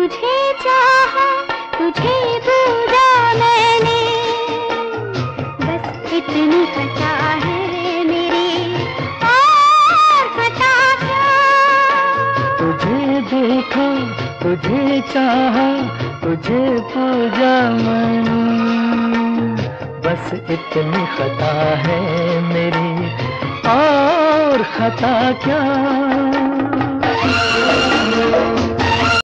तुझे चाहा, तुझे पूजा मैंने, बस इतनी खता है मेरी, और खता क्या। तुझे देखा, तुझे चाहा, तुझे पूजा मैंने, बस इतनी खता है मेरी, और खता क्या।